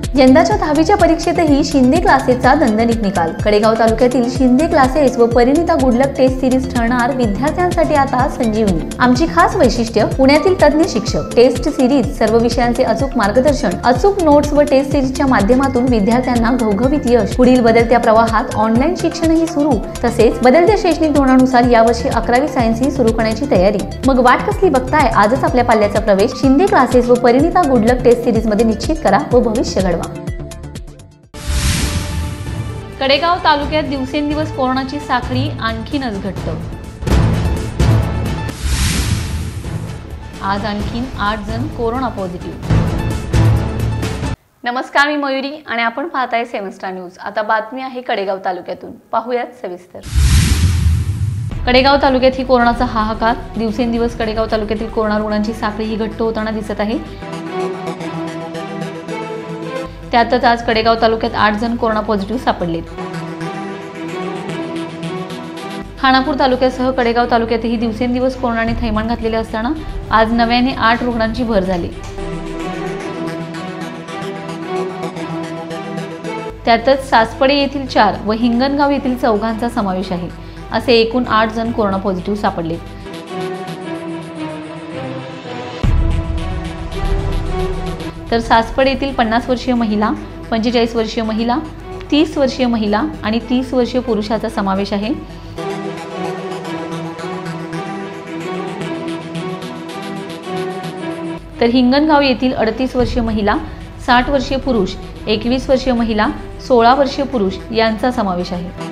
यंदाच्या 10वीच्या परीक्षेतही शिंदे क्लासेसचा दणदणीत निकाल। कडेगाव तालुक्यातील शिंदे क्लासेस व परिणिता गुडलक टेस्ट सिरीज ठरणार विद्यार्थ्यांसाठी आता संजीवनी। आमची खास वैशिष्ट्य पुण्यातील तज्ञ शिक्षक, टेस्ट सिरीज, सर्व विषयांचे अचूक मार्गदर्शन, अचूक नोट्स व टेस्ट सिरीजच्या माध्यमातून विद्यार्थ्यांना घवघवीत यश। पुढील बदलत्या प्रवाहात ऑनलाईन शिक्षणही सुरू, तसेच बदलत्या शैक्षणिक धोरणानुसार यावर्षी 11वी सायन्सही सुरू करण्याची तयारी। मग वाट कसली बघताय? आजच आपल्या पाल्याचा प्रवेश शिंदे क्लासेस व परिणिता गुडलक टेस्ट सिरीज मध्ये निश्चित करा व भविष्य घडवा। कडेगाव तालुक्यात दिवसेंदिवस कोरोनाची साखळी आणखीनच घट्ट। आज आणखीन 8 जण कोरोना पॉझिटिव्ह। नमस्कार, मी मयुरी आणि आपण पाहताय 7 स्टार न्यूज। आता बातमी आहे कडेगाव तालुक्यातून, पाहूयात सविस्तर। कडेगाव तालुक्यात ही कोरोनाचा हाहाकार। दिवसेंदिवस कडेगाव तालुक्यातील कोरोना रुग्णांची साखळी ही घट्ट होताना दिसत आहे। त्यातच आज कडेगाव तालुक्यात 8 जण कोरोना पॉझिटिव्ह सापडलेत। खानापूर तालुक्यासह कडेगाव तालुक्यातही दिवसेंदिवस कोरोनाने थैमान घातलेले असताना आज नव्याने 8 रुग्णांची भर झाली। त्यातच सासपडे येथील 4 व हिंगणगाव येथील 4 समावेश आहे। असे एकूण 8 जण कोरोना पॉझिटिव्ह सापडले। तर सासपडे येथील 50 वर्षीय महिला, 45 वर्षीय महिला, 30 वर्षीय महिला आणि 30 वर्षीय पुरुषाचा समावेश आहे। तर हिंगणगाव येथील 38 वर्षीय महिला, 60 वर्षीय पुरुष, 21 वर्षीय महिला, 16 वर्षीय पुरुष यांचा समावेश आहे।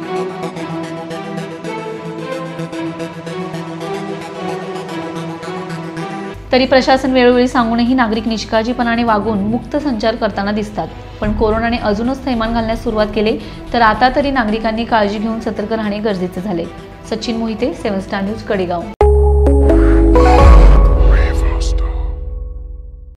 तरी प्रशासन वेळोवेळी सांगूनही नागरिक निष्काळजीपणाने वागून मुक्त संचार करताना दिसतात। पण कोरोनाने अजूनच थैमान घालण्यास सुरुवात केली, तर आता तरी नागरिकांनी काळजी घेऊन सतर्क राहणे गरजेचे झाले। Sachin Mohite, 7 star news, Kadegaon.